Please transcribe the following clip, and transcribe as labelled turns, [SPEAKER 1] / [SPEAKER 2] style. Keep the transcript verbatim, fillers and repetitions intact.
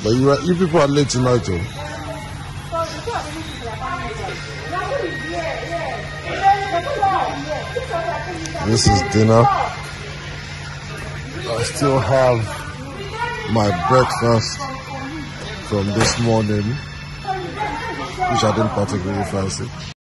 [SPEAKER 1] But you are, you people are late tonight, oh. This is dinner. I still have my breakfast from this morning, which I didn't particularly fancy.